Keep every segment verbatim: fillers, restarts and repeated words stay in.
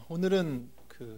오늘은 그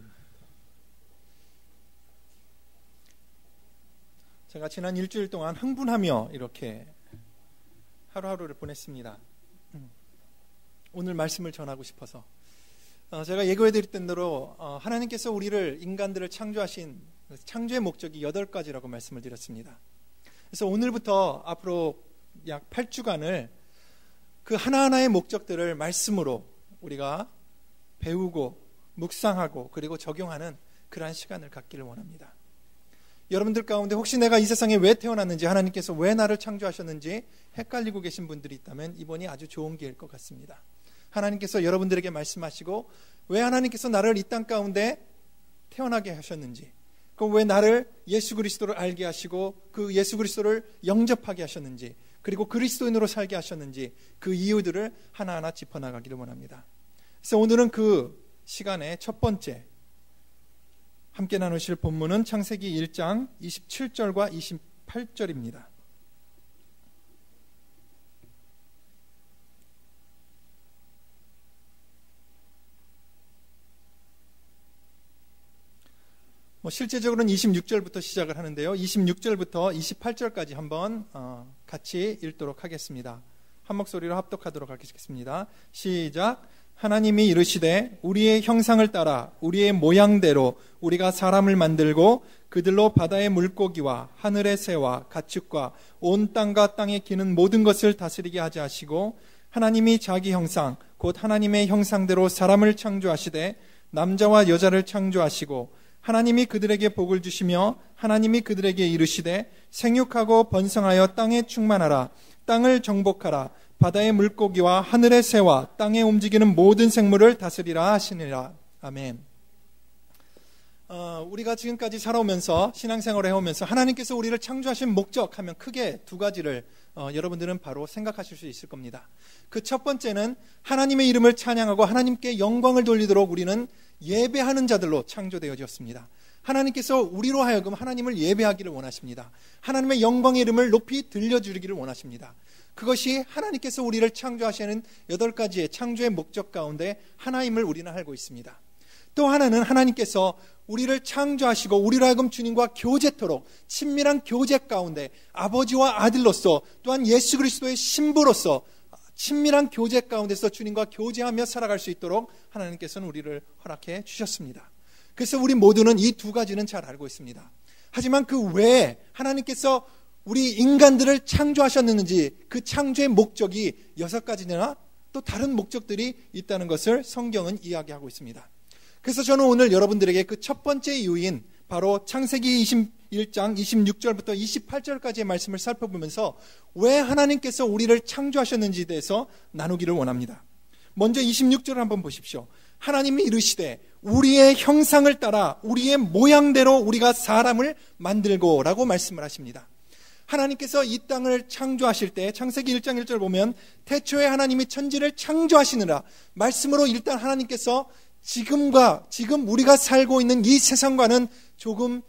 제가 지난 일주일 동안 흥분하며 이렇게 하루하루를 보냈습니다. 오늘 말씀을 전하고 싶어서 어, 제가 예고해드렸던 대로 어, 하나님께서 우리를 인간들을 창조하신 창조의 목적이 여덟 가지라고 말씀을 드렸습니다. 그래서 오늘부터 앞으로 약 팔 주간을 그 하나하나의 목적들을 말씀으로 우리가 배우고 묵상하고 그리고 적용하는 그러한 시간을 갖기를 원합니다. 여러분들 가운데 혹시 내가 이 세상에 왜 태어났는지, 하나님께서 왜 나를 창조하셨는지 헷갈리고 계신 분들이 있다면 이번이 아주 좋은 기회일 것 같습니다. 하나님께서 여러분들에게 말씀하시고 왜 하나님께서 나를 이 땅 가운데 태어나게 하셨는지, 그 왜 나를 예수 그리스도를 알게 하시고 그 예수 그리스도를 영접하게 하셨는지, 그리고 그리스도인으로 살게 하셨는지 그 이유들을 하나하나 짚어나가기를 원합니다. 그래서 오늘은 그 시간의 첫 번째 함께 나누실 본문은 창세기 일 장 이십칠 절과 이십팔 절입니다. 뭐 실제적으로는 이십육 절부터 시작을 하는데요. 이십육 절부터 이십팔 절까지 한번 어, 같이 읽도록 하겠습니다. 한 목소리로 합독하도록 하겠습니다. 시작. 하나님이 이르시되 우리의 형상을 따라 우리의 모양대로 우리가 사람을 만들고 그들로 바다의 물고기와 하늘의 새와 가축과 온 땅과 땅에 기는 모든 것을 다스리게 하자 하시고, 하나님이 자기 형상 곧 하나님의 형상대로 사람을 창조하시되 남자와 여자를 창조하시고, 하나님이 그들에게 복을 주시며 하나님이 그들에게 이르시되 생육하고 번성하여 땅에 충만하라, 땅을 정복하라, 바다의 물고기와 하늘의 새와 땅에 움직이는 모든 생물을 다스리라 하시니라. 아멘. 어, 우리가 지금까지 살아오면서 신앙생활을 해오면서 하나님께서 우리를 창조하신 목적 하면 크게 두 가지를 어, 여러분들은 바로 생각하실 수 있을 겁니다. 그 첫 번째는 하나님의 이름을 찬양하고 하나님께 영광을 돌리도록 우리는 예배하는 자들로 창조되어졌습니다. 하나님께서 우리로 하여금 하나님을 예배하기를 원하십니다. 하나님의 영광의 이름을 높이 들려주기를 원하십니다. 그것이 하나님께서 우리를 창조하시는 여덟 가지의 창조의 목적 가운데 하나임을 우리는 알고 있습니다. 또 하나는 하나님께서 우리를 창조하시고 우리로 하여금 주님과 교제토록 친밀한 교제 가운데 아버지와 아들로서 또한 예수 그리스도의 신부로서 친밀한 교제 가운데서 주님과 교제하며 살아갈 수 있도록 하나님께서는 우리를 허락해 주셨습니다. 그래서 우리 모두는 이 두 가지는 잘 알고 있습니다. 하지만 그 외에 하나님께서 우리 인간들을 창조하셨는지 그 창조의 목적이 여섯 가지나 또 다른 목적들이 있다는 것을 성경은 이야기하고 있습니다. 그래서 저는 오늘 여러분들에게 그 첫 번째 이유인 바로 창세기 이십일 장 이십육 절부터 이십팔 절까지의 말씀을 살펴보면서 왜 하나님께서 우리를 창조하셨는지에 대해서 나누기를 원합니다. 먼저 이십육 절을 한번 보십시오. 하나님이 이르시되 우리의 형상을 따라 우리의 모양대로 우리가 사람을 만들고 라고 말씀을 하십니다. 하나님께서 이 땅을 창조하실 때 창세기 일 장 일 절 보면 태초에 하나님이 천지를 창조하시느라 말씀으로 일단 하나님께서 지금과 지금 우리가 살고 있는 이 세상과는 조금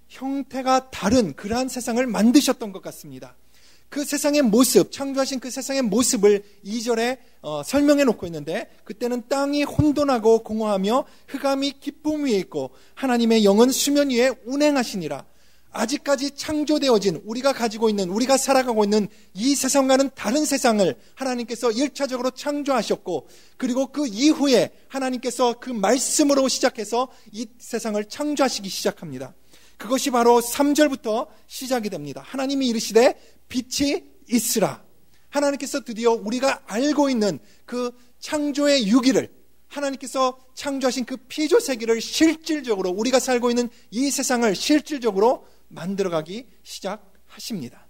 형태가 다른 그러한 세상을 만드셨던 것 같습니다. 그 세상의 모습, 창조하신 그 세상의 모습을 이 절에 어, 설명해 놓고 있는데, 그때는 땅이 혼돈하고 공허하며 흑암이 기쁨 위에 있고 하나님의 영은 수면 위에 운행하시니라. 아직까지 창조되어진 우리가 가지고 있는, 우리가 살아가고 있는 이 세상과는 다른 세상을 하나님께서 일 차적으로 창조하셨고, 그리고 그 이후에 하나님께서 그 말씀으로 시작해서 이 세상을 창조하시기 시작합니다. 그것이 바로 삼 절부터 시작이 됩니다. 하나님이 이르시되 빛이 있으라. 하나님께서 드디어 우리가 알고 있는 그 창조의 유기를, 하나님께서 창조하신 그 피조 세계를 실질적으로 우리가 살고 있는 이 세상을 실질적으로 만들어가기 시작하십니다.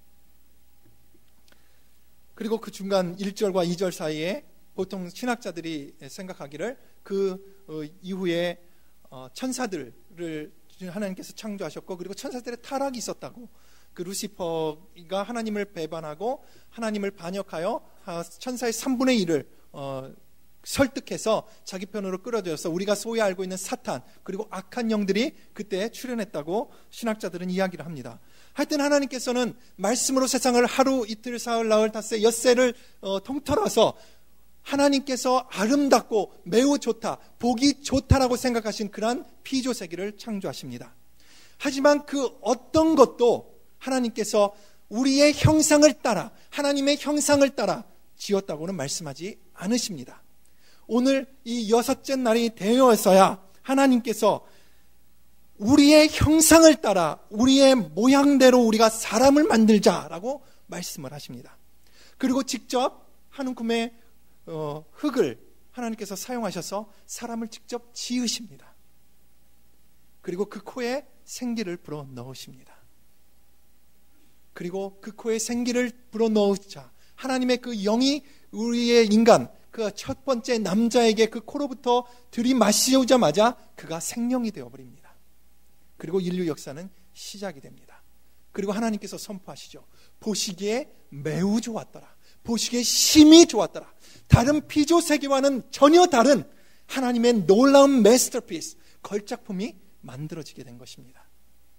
그리고 그 중간 일 절과 이 절 사이에 보통 신학자들이 생각하기를 그 이후에 천사들을 하나님께서 창조하셨고, 그리고 천사들의 타락이 있었다고, 그 루시퍼가 하나님을 배반하고 하나님을 반역하여 천사의 삼분의 일을 어, 설득해서 자기 편으로 끌어들여서 우리가 소위 알고 있는 사탄 그리고 악한 영들이 그때 출현했다고 신학자들은 이야기를 합니다. 하여튼 하나님께서는 말씀으로 세상을 하루 이틀 사흘 나흘 닷새 엿새를 어, 통틀어서 하나님께서 아름답고 매우 좋다, 보기 좋다라고 생각하신 그러한 피조 세계를 창조하십니다. 하지만 그 어떤 것도 하나님께서 우리의 형상을 따라, 하나님의 형상을 따라 지었다고는 말씀하지 않으십니다. 오늘 이 여섯째 날이 되어서야 하나님께서 우리의 형상을 따라 우리의 모양대로 우리가 사람을 만들자라고 말씀을 하십니다. 그리고 직접 한 움큼의 어, 흙을 하나님께서 사용하셔서 사람을 직접 지으십니다. 그리고 그 코에 생기를 불어 넣으십니다. 그리고 그 코에 생기를 불어 넣으자 하나님의 그 영이 우리의 인간, 그 첫 번째 남자에게 그 코로부터 들이마시오자마자 그가 생명이 되어버립니다. 그리고 인류 역사는 시작이 됩니다. 그리고 하나님께서 선포하시죠. 보시기에 매우 좋았더라. 보시기에 심히 좋았더라. 다른 피조 세계와는 전혀 다른 하나님의 놀라운 마스터피스, 걸작품이 만들어지게 된 것입니다.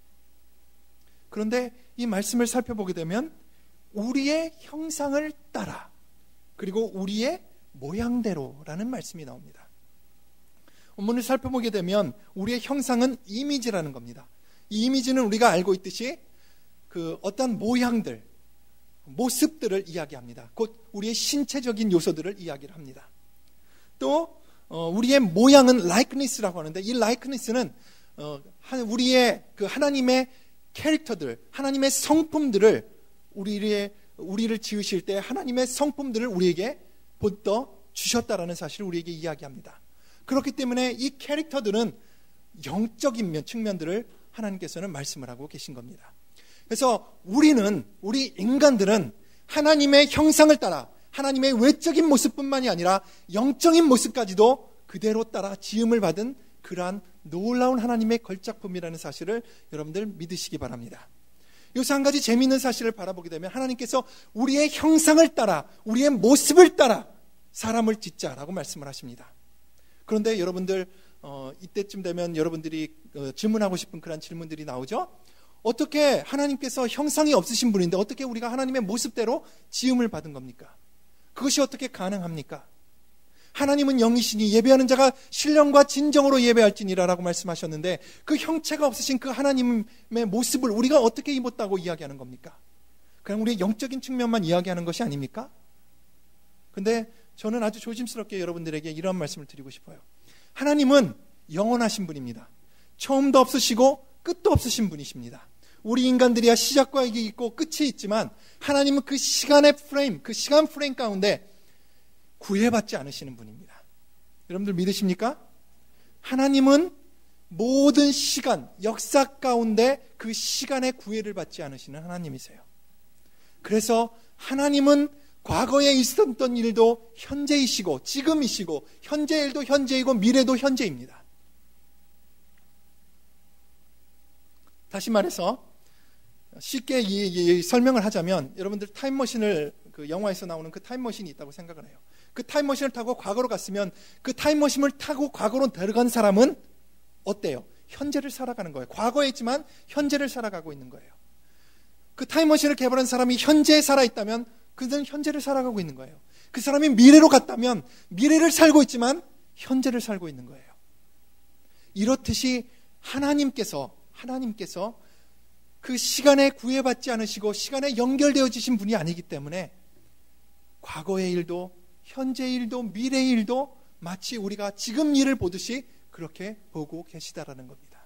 그런데 이 말씀을 살펴보게 되면 우리의 형상을 따라 그리고 우리의 모양대로라는 말씀이 나옵니다. 본문을 살펴보게 되면 우리의 형상은 이미지라는 겁니다. 이 이미지는 우리가 알고 있듯이 그 어떤 모양들, 모습들을 이야기합니다. 곧 우리의 신체적인 요소들을 이야기를 합니다. 또 어, 우리의 모양은 likeness라고 하는데 이 likeness는 어, 우리의 그 하나님의 캐릭터들, 하나님의 성품들을 우리의 우리를 지으실 때 하나님의 성품들을 우리에게 본떠 주셨다라는 사실을 우리에게 이야기합니다. 그렇기 때문에 이 캐릭터들은 영적인 측면들을 하나님께서는 말씀을 하고 계신 겁니다. 그래서 우리는, 우리 인간들은 하나님의 형상을 따라 하나님의 외적인 모습뿐만이 아니라 영적인 모습까지도 그대로 따라 지음을 받은 그러한 놀라운 하나님의 걸작품이라는 사실을 여러분들 믿으시기 바랍니다. 여기서 한 가지 재미있는 사실을 바라보게 되면 하나님께서 우리의 형상을 따라 우리의 모습을 따라 사람을 짓자라고 말씀을 하십니다. 그런데 여러분들 어, 이때쯤 되면 여러분들이 어, 질문하고 싶은 그런 질문들이 나오죠. 어떻게 하나님께서 형상이 없으신 분인데 어떻게 우리가 하나님의 모습대로 지음을 받은 겁니까? 그것이 어떻게 가능합니까? 하나님은 영이시니 예배하는 자가 신령과 진정으로 예배할지니라 라고 말씀하셨는데 그 형체가 없으신 그 하나님의 모습을 우리가 어떻게 입었다고 이야기하는 겁니까? 그냥 우리의 영적인 측면만 이야기하는 것이 아닙니까? 근데 저는 아주 조심스럽게 여러분들에게 이런 말씀을 드리고 싶어요. 하나님은 영원하신 분입니다. 처음도 없으시고 끝도 없으신 분이십니다. 우리 인간들이야 시작과 이게 있고 끝이 있지만 하나님은 그 시간의 프레임, 그 시간 프레임 가운데 구애받지 않으시는 분입니다. 여러분들 믿으십니까? 하나님은 모든 시간, 역사 가운데 그 시간의 구애를 받지 않으시는 하나님이세요. 그래서 하나님은 과거에 있었던 일도 현재이시고 지금이시고 현재 일도 현재이고 미래도 현재입니다. 다시 말해서 쉽게 이, 이 설명을 하자면 여러분들 타임머신을 그 영화에서 나오는 그 타임머신이 있다고 생각을 해요. 그 타임머신을 타고 과거로 갔으면 그 타임머신을 타고 과거로 데려간 사람은 어때요? 현재를 살아가는 거예요. 과거에 있지만 현재를 살아가고 있는 거예요. 그 타임머신을 개발한 사람이 현재에 살아있다면 그들은 현재를 살아가고 있는 거예요. 그 사람이 미래로 갔다면 미래를 살고 있지만 현재를 살고 있는 거예요. 이렇듯이 하나님께서 하나님께서 그 시간에 구애받지 않으시고 시간에 연결되어지신 분이 아니기 때문에 과거의 일도 현재의 일도 미래의 일도 마치 우리가 지금 일을 보듯이 그렇게 보고 계시다라는 겁니다.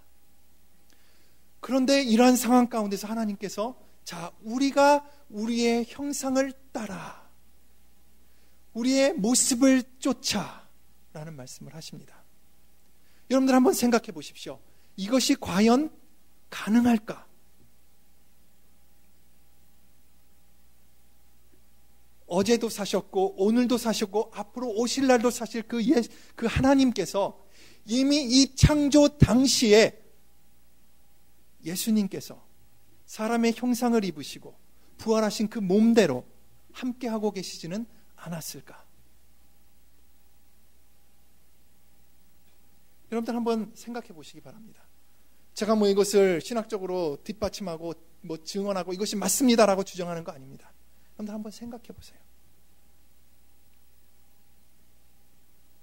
그런데 이러한 상황 가운데서 하나님께서 자, 우리가 우리의 형상을 따라 우리의 모습을 쫓아 라는 말씀을 하십니다. 여러분들 한번 생각해 보십시오. 이것이 과연 가능할까? 어제도 사셨고 오늘도 사셨고 앞으로 오실 날도 사실 그, 예, 그 하나님께서 이미 이 창조 당시에 예수님께서 사람의 형상을 입으시고 부활하신 그 몸대로 함께하고 계시지는 않았을까? 여러분들 한번 생각해 보시기 바랍니다. 제가 뭐 이것을 신학적으로 뒷받침하고 뭐 증언하고 이것이 맞습니다라고 주장하는 거 아닙니다. 여러분들 한번 생각해 보세요.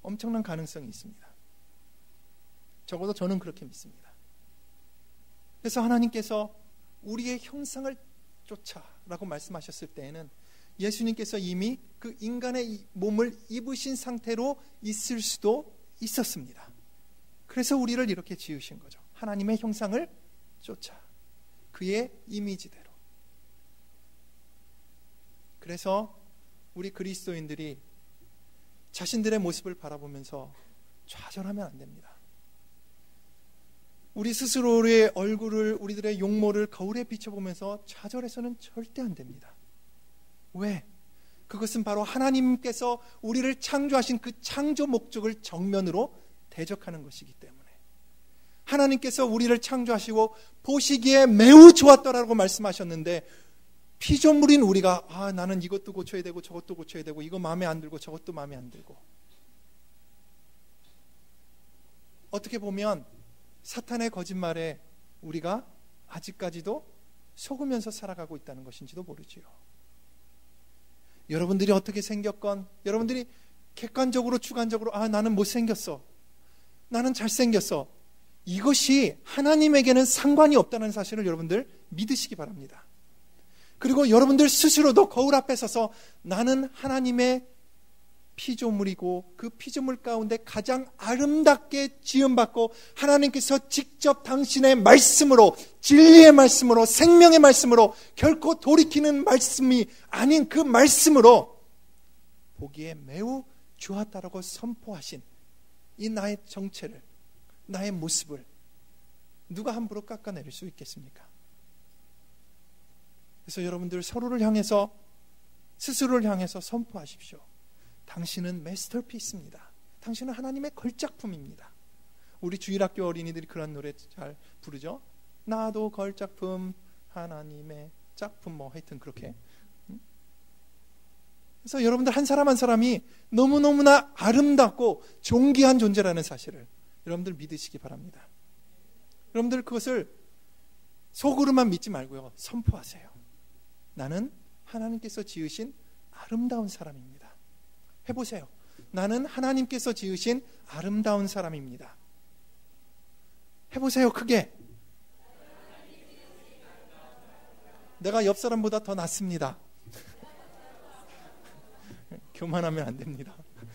엄청난 가능성이 있습니다. 적어도 저는 그렇게 믿습니다. 그래서 하나님께서 우리의 형상을 쫓아라고 말씀하셨을 때에는 예수님께서 이미 그 인간의 몸을 입으신 상태로 있을 수도 있었습니다. 그래서 우리를 이렇게 지으신 거죠. 하나님의 형상을 쫓아, 그의 이미지대로. 그래서 우리 그리스도인들이 자신들의 모습을 바라보면서 좌절하면 안 됩니다. 우리 스스로의 얼굴을, 우리들의 용모를 거울에 비춰보면서 좌절해서는 절대 안 됩니다. 왜? 그것은 바로 하나님께서 우리를 창조하신 그 창조 목적을 정면으로 대적하는 것이기 때문에. 하나님께서 우리를 창조하시고 보시기에 매우 좋았더라고 말씀하셨는데, 피조물인 우리가 아 나는 이것도 고쳐야 되고 저것도 고쳐야 되고 이거 마음에 안 들고 저것도 마음에 안 들고, 어떻게 보면 사탄의 거짓말에 우리가 아직까지도 속으면서 살아가고 있다는 것인지도 모르지요. 여러분들이 어떻게 생겼건, 여러분들이 객관적으로 주관적으로 아 나는 못생겼어, 나는 잘생겼어, 이것이 하나님에게는 상관이 없다는 사실을 여러분들 믿으시기 바랍니다. 그리고 여러분들 스스로도 거울 앞에 서서 나는 하나님의 피조물이고 그 피조물 가운데 가장 아름답게 지음받고 하나님께서 직접 당신의 말씀으로, 진리의 말씀으로, 생명의 말씀으로, 결코 돌이키는 말씀이 아닌 그 말씀으로 보기에 매우 좋았다라고 선포하신 이 나의 정체를, 나의 모습을 누가 함부로 깎아내릴 수 있겠습니까? 그래서 여러분들 서로를 향해서, 스스로를 향해서 선포하십시오. 당신은 마스터피스입니다. 당신은 하나님의 걸작품입니다. 우리 주일학교 어린이들이 그런 노래 잘 부르죠. 나도 걸작품, 하나님의 작품, 뭐 하여튼 그렇게. 그래서 여러분들 한 사람 한 사람이 너무너무나 아름답고 존귀한 존재라는 사실을 여러분들 믿으시기 바랍니다. 여러분들 그것을 속으로만 믿지 말고요, 선포하세요. 나는 하나님께서 지으신 아름다운 사람입니다. 해보세요. 나는 하나님께서 지으신 아름다운 사람입니다. 해보세요. 크게. 내가 옆 사람보다 더 낫습니다. 교만하면 안 됩니다.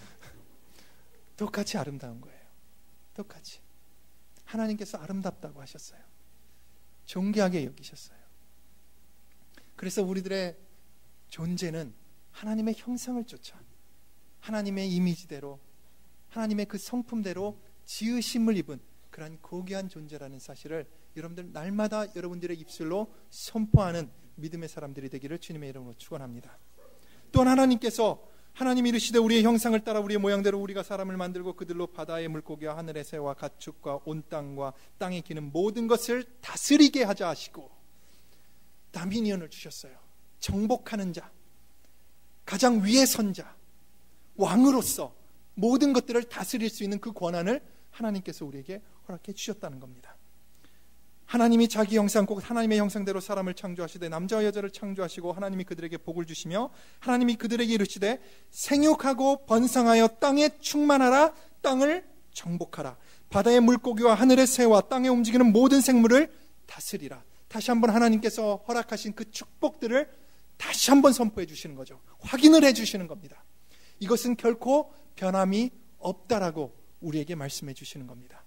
똑같이 아름다운 거예요. 똑같이. 하나님께서 아름답다고 하셨어요. 존귀하게 여기셨어요. 그래서 우리들의 존재는 하나님의 형상을 쫓아, 하나님의 이미지대로, 하나님의 그 성품대로 지으심을 입은 그런 고귀한 존재라는 사실을 여러분들 날마다 여러분들의 입술로 선포하는 믿음의 사람들이 되기를 주님의 이름으로 축원합니다. 또한 하나님께서, 하나님이 이르시되 우리의 형상을 따라 우리의 모양대로 우리가 사람을 만들고 그들로 바다의 물고기와 하늘의 새와 가축과 온 땅과 땅에 기는 모든 것을 다스리게 하자 하시고 다미니언을 주셨어요. 정복하는 자, 가장 위에 선 자, 왕으로서 모든 것들을 다스릴 수 있는 그 권한을 하나님께서 우리에게 허락해 주셨다는 겁니다. 하나님이 자기 형상, 곧 하나님의 형상대로 사람을 창조하시되 남자와 여자를 창조하시고 하나님이 그들에게 복을 주시며 하나님이 그들에게 이르시되 생육하고 번성하여 땅에 충만하라, 땅을 정복하라, 바다의 물고기와 하늘의 새와 땅에 움직이는 모든 생물을 다스리라. 다시 한번 하나님께서 허락하신 그 축복들을 다시 한번 선포해 주시는 거죠. 확인을 해 주시는 겁니다. 이것은 결코 변함이 없다라고 우리에게 말씀해 주시는 겁니다.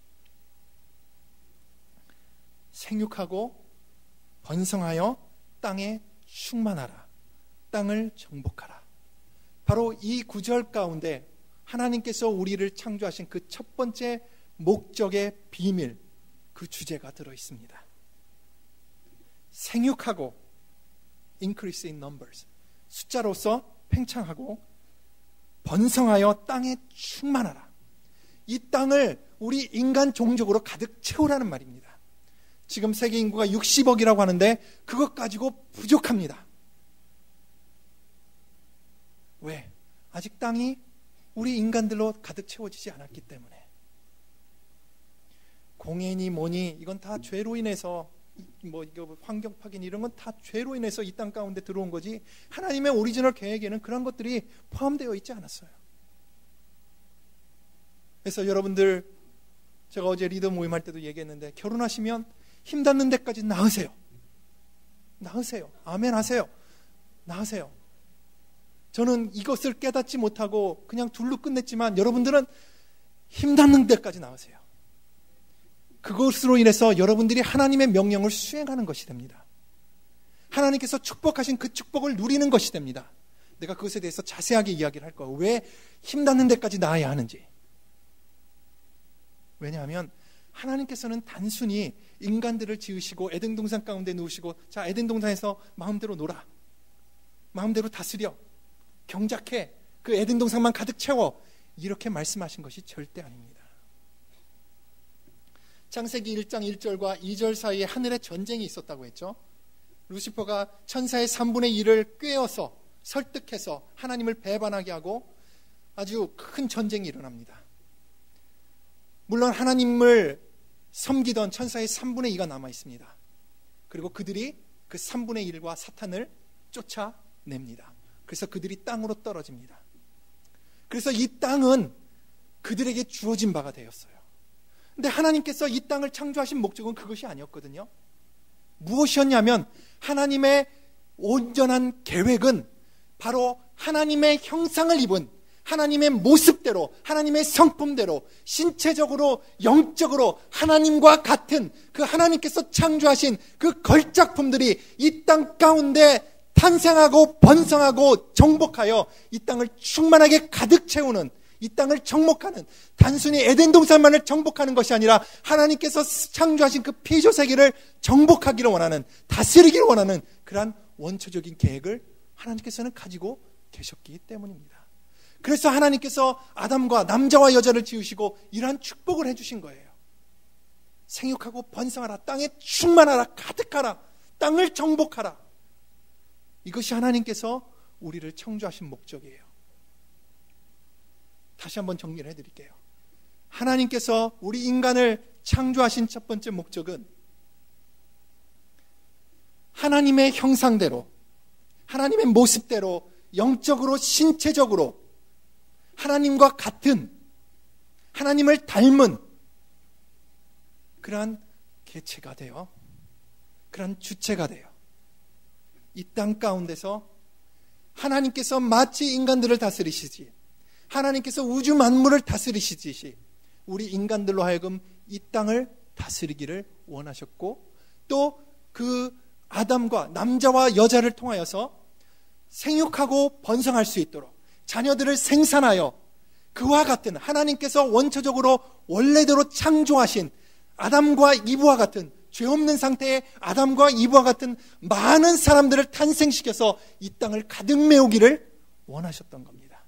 생육하고 번성하여 땅에 충만하라, 땅을 정복하라. 바로 이 구절 가운데 하나님께서 우리를 창조하신 그 첫 번째 목적의 비밀, 그 주제가 들어 있습니다. 생육하고, increase in numbers, 숫자로서 팽창하고, 번성하여 땅에 충만하라. 이 땅을 우리 인간 종족으로 가득 채우라는 말입니다. 지금 세계 인구가 육십억이라고 하는데 그것 가지고 부족합니다. 왜? 아직 땅이 우리 인간들로 가득 채워지지 않았기 때문에. 공해니 뭐니 이건 다 죄로 인해서, 뭐 이거 환경 파괴 이런 건 다 죄로 인해서 이 땅 가운데 들어온 거지, 하나님의 오리지널 계획에는 그런 것들이 포함되어 있지 않았어요. 그래서 여러분들, 제가 어제 리더 모임할 때도 얘기했는데, 결혼하시면 힘 닿는 데까지 낳으세요. 낳으세요. 아멘 하세요. 낳으세요. 저는 이것을 깨닫지 못하고 그냥 둘로 끝냈지만, 여러분들은 힘 닿는 데까지 낳으세요. 그것으로 인해서 여러분들이 하나님의 명령을 수행하는 것이 됩니다. 하나님께서 축복하신 그 축복을 누리는 것이 됩니다. 내가 그것에 대해서 자세하게 이야기를 할 거예요. 왜 힘 닿는 데까지 낳아야 하는지. 왜냐하면 하나님께서는 단순히 인간들을 지으시고 에덴 동산 가운데 놓으시고, 자, 에덴 동산에서 마음대로 놀아, 마음대로 다스려, 경작해, 그 에덴 동산만 가득 채워, 이렇게 말씀하신 것이 절대 아닙니다. 창세기 일 장 일 절과 이 절 사이에 하늘에 전쟁이 있었다고 했죠. 루시퍼가 천사의 삼분의 일을 꿰어서 설득해서 하나님을 배반하게 하고 아주 큰 전쟁이 일어납니다. 물론 하나님을 섬기던 천사의 삼분의 이가 남아 있습니다. 그리고 그들이 그 삼분의 일과 사탄을 쫓아냅니다. 그래서 그들이 땅으로 떨어집니다. 그래서 이 땅은 그들에게 주어진 바가 되었어요. 근데 하나님께서 이 땅을 창조하신 목적은 그것이 아니었거든요. 무엇이었냐면, 하나님의 온전한 계획은 바로 하나님의 형상을 입은 하나님의 모습대로, 하나님의 성품대로, 신체적으로, 영적으로 하나님과 같은 그 하나님께서 창조하신 그 걸작품들이 이 땅 가운데 탄생하고 번성하고 정복하여 이 땅을 충만하게 가득 채우는, 이 땅을 정복하는, 단순히 에덴 동산만을 정복하는 것이 아니라 하나님께서 창조하신 그 피조 세계를 정복하기를 원하는, 다스리기를 원하는 그러한 원초적인 계획을 하나님께서는 가지고 계셨기 때문입니다. 그래서 하나님께서 아담과 남자와 여자를 지으시고 이러한 축복을 해주신 거예요. 생육하고 번성하라, 땅에 충만하라, 가득하라, 땅을 정복하라. 이것이 하나님께서 우리를 창조하신 목적이에요. 다시 한번 정리를 해드릴게요. 하나님께서 우리 인간을 창조하신 첫 번째 목적은 하나님의 형상대로, 하나님의 모습대로, 영적으로, 신체적으로 하나님과 같은, 하나님을 닮은 그러한 개체가 되어, 그러한 주체가 되어 이 땅 가운데서 하나님께서 마치 인간들을 다스리시지, 하나님께서 우주 만물을 다스리시듯이 우리 인간들로 하여금 이 땅을 다스리기를 원하셨고, 또 그 아담과 남자와 여자를 통하여서 생육하고 번성할 수 있도록 자녀들을 생산하여 그와 같은 하나님께서 원초적으로 원래대로 창조하신 아담과 이브와 같은, 죄 없는 상태의 아담과 이브와 같은 많은 사람들을 탄생시켜서 이 땅을 가득 메우기를 원하셨던 겁니다.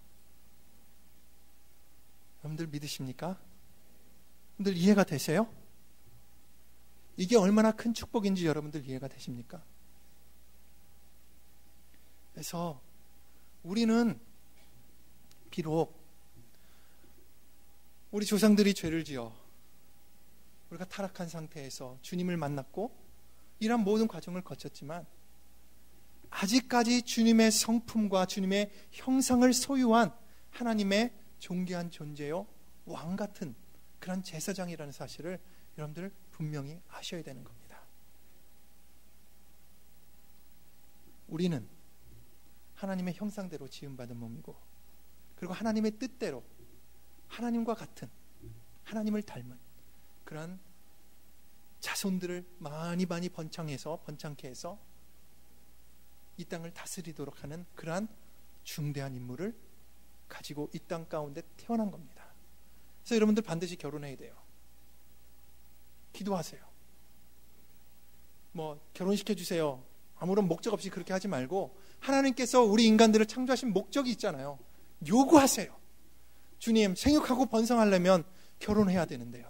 여러분들 믿으십니까? 여러분들 이해가 되세요? 이게 얼마나 큰 축복인지 여러분들 이해가 되십니까? 그래서 우리는 비록 우리 조상들이 죄를 지어 우리가 타락한 상태에서 주님을 만났고 이런 모든 과정을 거쳤지만, 아직까지 주님의 성품과 주님의 형상을 소유한 하나님의 존귀한 존재요, 왕 같은 그런 제사장이라는 사실을 여러분들 분명히 아셔야 되는 겁니다. 우리는 하나님의 형상대로 지음받은 몸이고, 그리고 하나님의 뜻대로 하나님과 같은, 하나님을 닮은 그런 자손들을 많이 많이 번창해서 번창케 해서 이 땅을 다스리도록 하는 그러한 중대한 임무를 가지고 이 땅 가운데 태어난 겁니다. 그래서 여러분들 반드시 결혼해야 돼요. 기도하세요. 뭐 결혼시켜 주세요, 아무런 목적 없이 그렇게 하지 말고, 하나님께서 우리 인간들을 창조하신 목적이 있잖아요. 요구하세요. 주님, 생육하고 번성하려면 결혼해야 되는데요.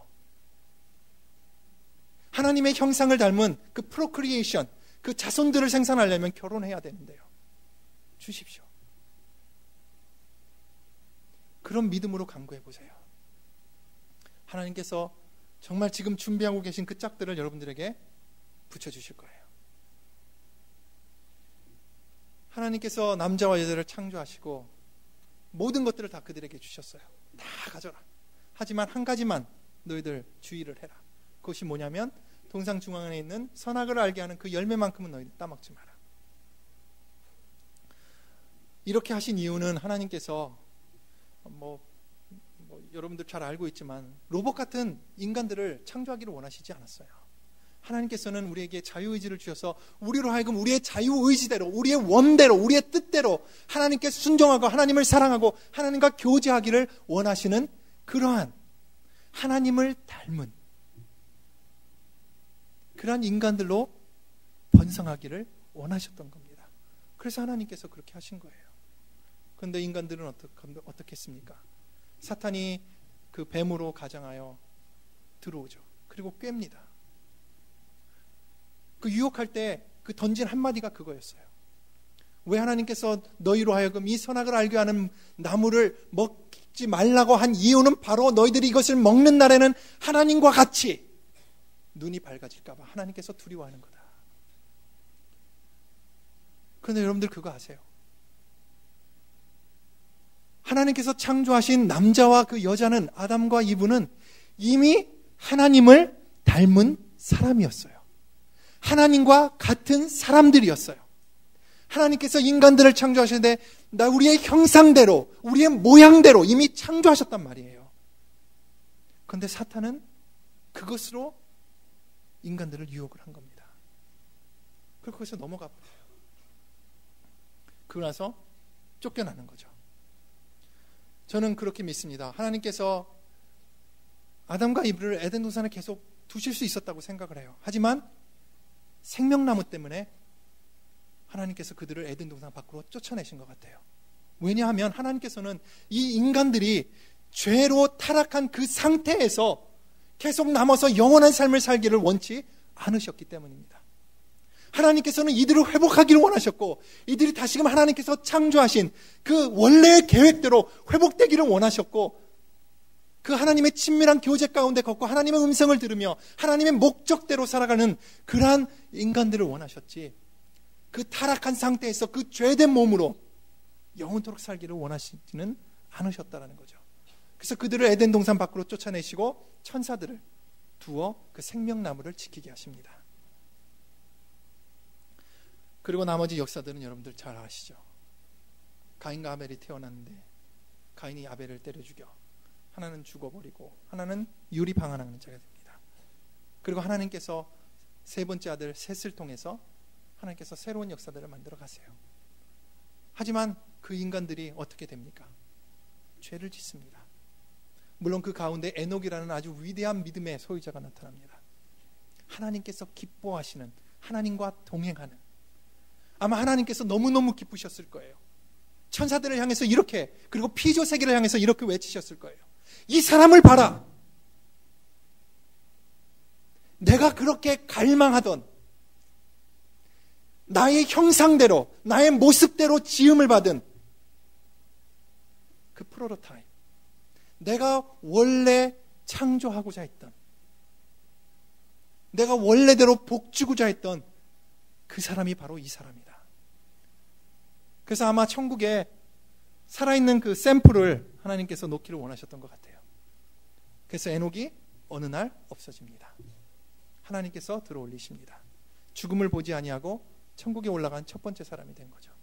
하나님의 형상을 닮은 그 프로크리에이션, 그 자손들을 생산하려면 결혼해야 되는데요. 주십시오. 그런 믿음으로 간구해 보세요. 하나님께서 정말 지금 준비하고 계신 그 짝들을 여러분들에게 붙여주실 거예요. 하나님께서 남자와 여자를 창조하시고 모든 것들을 다 그들에게 주셨어요. 다 가져라. 하지만 한 가지만 너희들 주의를 해라. 그것이 뭐냐면 동상 중앙에 있는 선악을 알게 하는 그 열매만큼은 너희들 따먹지 마라. 이렇게 하신 이유는 하나님께서 뭐, 뭐 여러분들 잘 알고 있지만 로봇 같은 인간들을 창조하기를 원하시지 않았어요. 하나님께서는 우리에게 자유의지를 주셔서 우리로 하여금 우리의 자유의지대로, 우리의 원대로, 우리의 뜻대로 하나님께 순종하고 하나님을 사랑하고 하나님과 교제하기를 원하시는 그러한 하나님을 닮은 그러한 인간들로 번성하기를 원하셨던 겁니다. 그래서 하나님께서 그렇게 하신 거예요. 그런데 인간들은 어떻게, 어떻게 했습니까? 사탄이 그 뱀으로 가장하여 들어오죠. 그리고 꿰입니다. 그 유혹할 때 그 던진 한마디가 그거였어요. 왜 하나님께서 너희로 하여금 이 선악을 알게 하는 나무를 먹지 말라고 한 이유는 바로 너희들이 이것을 먹는 날에는 하나님과 같이 눈이 밝아질까 봐 하나님께서 두려워하는 거다. 그런데 여러분들 그거 아세요? 하나님께서 창조하신 남자와 그 여자는, 아담과 이브는 이미 하나님을 닮은 사람이었어요. 하나님과 같은 사람들이었어요. 하나님께서 인간들을 창조하시는데 나 우리의 형상대로, 우리의 모양대로 이미 창조하셨단 말이에요. 그런데 사탄은 그것으로 인간들을 유혹을 한 겁니다. 그리고 거기서 넘어가 버려요. 그러고 나서 쫓겨나는 거죠. 저는 그렇게 믿습니다. 하나님께서 아담과 이브를 에덴 동산에 계속 두실 수 있었다고 생각을 해요. 하지만 생명나무 때문에 하나님께서 그들을 에덴 동산 밖으로 쫓아내신 것 같아요. 왜냐하면 하나님께서는 이 인간들이 죄로 타락한 그 상태에서 계속 남아서 영원한 삶을 살기를 원치 않으셨기 때문입니다. 하나님께서는 이들을 회복하기를 원하셨고 이들이 다시금 하나님께서 창조하신 그 원래의 계획대로 회복되기를 원하셨고 그 하나님의 친밀한 교제 가운데 걷고 하나님의 음성을 들으며 하나님의 목적대로 살아가는 그러한 인간들을 원하셨지, 그 타락한 상태에서 그 죄된 몸으로 영원토록 살기를 원하시지는 않으셨다라는 거죠. 그래서 그들을 에덴 동산 밖으로 쫓아내시고 천사들을 두어 그 생명나무를 지키게 하십니다. 그리고 나머지 역사들은 여러분들 잘 아시죠. 가인과 아벨이 태어났는데 가인이 아벨을 때려 죽여 하나는 죽어버리고 하나는 유리 방한하는 자가 됩니다. 그리고 하나님께서 세 번째 아들 셋을 통해서 하나님께서 새로운 역사들을 만들어 가세요. 하지만 그 인간들이 어떻게 됩니까? 죄를 짓습니다. 물론 그 가운데 에녹이라는 아주 위대한 믿음의 소유자가 나타납니다. 하나님께서 기뻐하시는, 하나님과 동행하는, 아마 하나님께서 너무너무 기쁘셨을 거예요. 천사들을 향해서 이렇게, 그리고 피조 세계를 향해서 이렇게 외치셨을 거예요. 이 사람을 봐라. 내가 그렇게 갈망하던 나의 형상대로, 나의 모습대로 지음을 받은 그 프로토타입, 내가 원래 창조하고자 했던, 내가 원래대로 복주고자 했던 그 사람이 바로 이 사람이다. 그래서 아마 천국에 살아있는 그 샘플을 하나님께서 놓기를 원하셨던 것 같아요. 그래서 에녹이 어느 날 없어집니다. 하나님께서 들어올리십니다. 죽음을 보지 아니하고 천국에 올라간 첫 번째 사람이 된 거죠.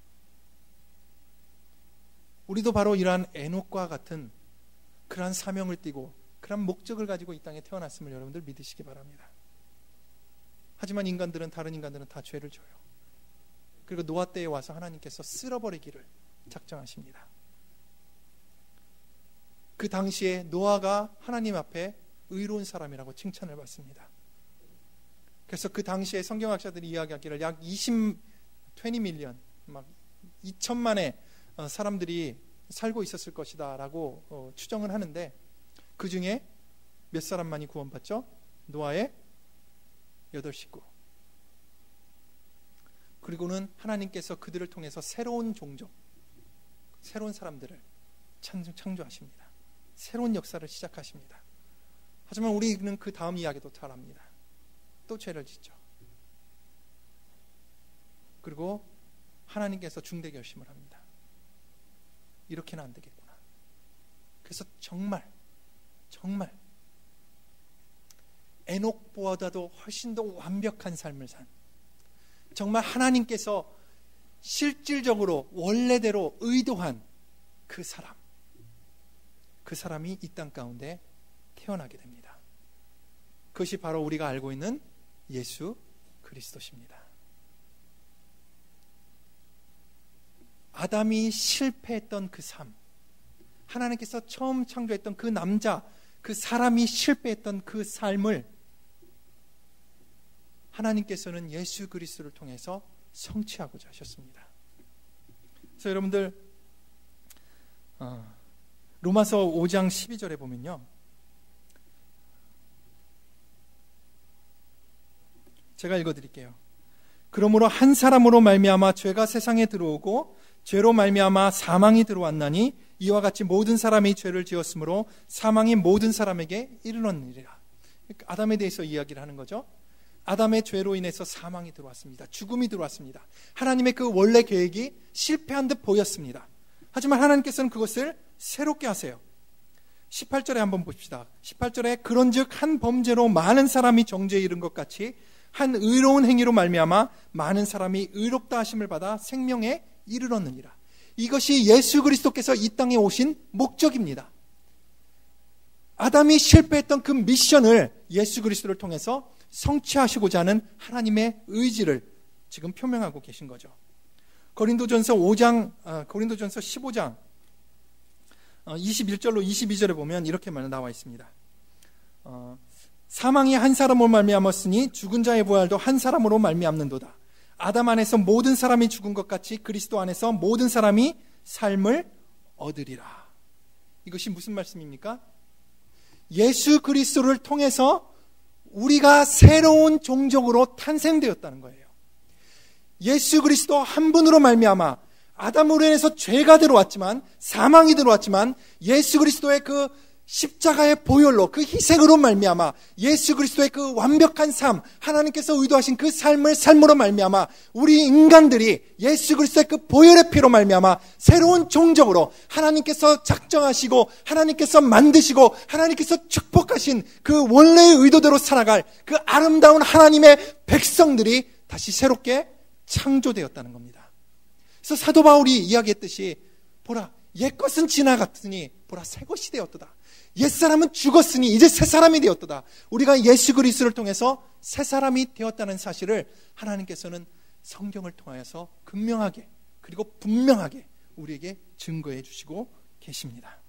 우리도 바로 이러한 에녹과 같은 그러한 사명을 띠고 그러한 목적을 가지고 이 땅에 태어났음을 여러분들 믿으시기 바랍니다. 하지만 인간들은, 다른 인간들은 다 죄를 져요. 그리고 노아 때에 와서 하나님께서 쓸어버리기를 작정하십니다. 그 당시에 노아가 하나님 앞에 의로운 사람이라고 칭찬을 받습니다. 그래서 그 당시에 성경학자들이 이야기하기를 약 이십, 이십 밀리언, 막 이천만의 사람들이 살고 있었을 것이다 라고 추정을 하는데, 그 중에 몇 사람만이 구원받죠? 노아의 여덟 식구. 그리고는 하나님께서 그들을 통해서 새로운 종족, 새로운 사람들을 창조하십니다. 새로운 역사를 시작하십니다. 하지만 우리는 그 다음 이야기도 잘 압니다. 또 죄를 짓죠. 그리고 하나님께서 중대 결심을 합니다. 이렇게는 안 되겠구나. 그래서 정말 정말 에녹보다도 훨씬 더 완벽한 삶을 산, 정말 하나님께서 실질적으로 원래대로 의도한 그 사람, 그 사람이 이 땅 가운데 태어나게 됩니다. 그것이 바로 우리가 알고 있는 예수 그리스도십니다. 아담이 실패했던 그 삶, 하나님께서 처음 창조했던 그 남자, 그 사람이 실패했던 그 삶을 하나님께서는 예수 그리스도를 통해서 성취하고자 하셨습니다. 그래서 여러분들 어, 로마서 오 장 십이 절에 보면요, 제가 읽어드릴게요. 그러므로 한 사람으로 말미암아 죄가 세상에 들어오고 죄로 말미암아 사망이 들어왔나니 이와 같이 모든 사람이 죄를 지었으므로 사망이 모든 사람에게 이르렀느니라. 아담에 대해서 이야기를 하는 거죠. 아담의 죄로 인해서 사망이 들어왔습니다. 죽음이 들어왔습니다. 하나님의 그 원래 계획이 실패한 듯 보였습니다. 하지만 하나님께서는 그것을 새롭게 하세요. 십팔 절에 한번 봅시다. 십팔 절에 그런즉 한 범죄로 많은 사람이 정죄에 이른 것 같이 한 의로운 행위로 말미암아 많은 사람이 의롭다 하심을 받아 생명에 이르렀느니라. 이것이 예수 그리스도께서 이 땅에 오신 목적입니다. 아담이 실패했던 그 미션을 예수 그리스도를 통해서 성취하시고자 하는 하나님의 의지를 지금 표명하고 계신 거죠. 고린도전서 오 장, 아, 고린도전서 십오 장 어, 이십일 절로 이십이 절에 보면 이렇게 나와 있습니다. 어, 사망이 한 사람으로 말미암았으니 죽은 자의 부활도 한 사람으로 말미암는도다. 아담 안에서 모든 사람이 죽은 것 같이 그리스도 안에서 모든 사람이 삶을 얻으리라. 이것이 무슨 말씀입니까? 예수 그리스도를 통해서 우리가 새로운 종족으로 탄생되었다는 거예요. 예수 그리스도 한 분으로 말미암아 아담으로 인해서 죄가 들어왔지만, 사망이 들어왔지만, 예수 그리스도의 그 십자가의 보혈로, 그 희생으로 말미암아 예수 그리스도의 그 완벽한 삶, 하나님께서 의도하신 그 삶을 삶으로 말미암아 우리 인간들이 예수 그리스도의 그 보혈의 피로 말미암아 새로운 종족으로 하나님께서 작정하시고 하나님께서 만드시고 하나님께서 축복하신 그 원래의 의도대로 살아갈 그 아름다운 하나님의 백성들이 다시 새롭게 창조되었다는 겁니다. 그래서 사도 바울이 이야기했듯이 보라, 옛것은 지나갔으니 보라, 새것이 되었도다. 옛사람은 죽었으니 이제 새사람이 되었도다. 우리가 예수 그리스도를 통해서 새사람이 되었다는 사실을 하나님께서는 성경을 통하여서 분명하게, 그리고 분명하게 우리에게 증거해 주시고 계십니다.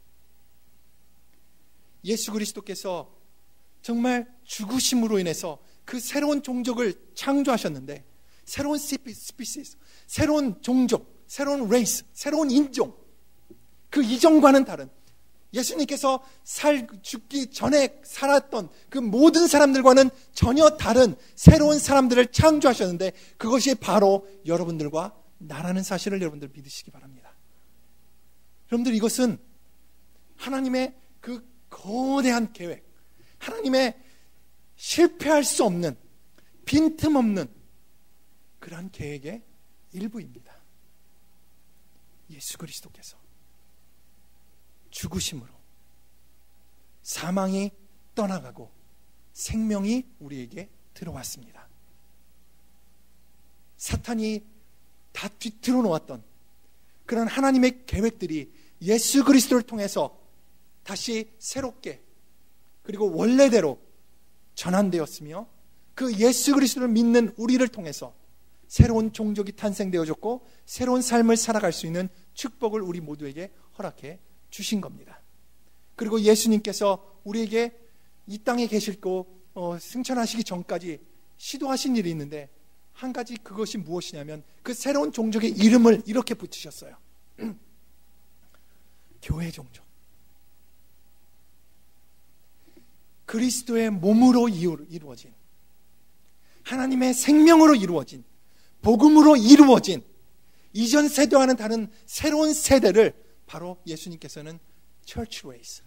예수 그리스도께서 정말 죽으심으로 인해서 그 새로운 종족을 창조하셨는데, 새로운 스피시스, 새로운 종족, 새로운 레이스, 새로운 인종, 그 이전과는 다른, 예수님께서 살, 죽기 전에 살았던 그 모든 사람들과는 전혀 다른 새로운 사람들을 창조하셨는데, 그것이 바로 여러분들과 나라는 사실을 여러분들 믿으시기 바랍니다. 여러분들, 이것은 하나님의 그 거대한 계획, 하나님의 실패할 수 없는, 빈틈없는 그러한 계획의 일부입니다. 예수 그리스도께서 죽으심으로 사망이 떠나가고 생명이 우리에게 들어왔습니다. 사탄이 다 뒤틀어 놓았던 그런 하나님의 계획들이 예수 그리스도를 통해서 다시 새롭게, 그리고 원래대로 전환되었으며, 그 예수 그리스도를 믿는 우리를 통해서 새로운 종족이 탄생되어졌고 새로운 삶을 살아갈 수 있는 축복을 우리 모두에게 허락해 주신 겁니다. 그리고 예수님께서 우리에게 이 땅에 계시고 어, 승천하시기 전까지 시도하신 일이 있는데, 한 가지, 그것이 무엇이냐면 그 새로운 종족의 이름을 이렇게 붙이셨어요. 교회 종족. 그리스도의 몸으로 이루어진, 하나님의 생명으로 이루어진, 복음으로 이루어진 이전 세대와는 다른 새로운 세대를 바로 예수님께서는 Church Race,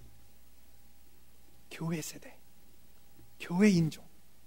교회 세대, 교회 인종,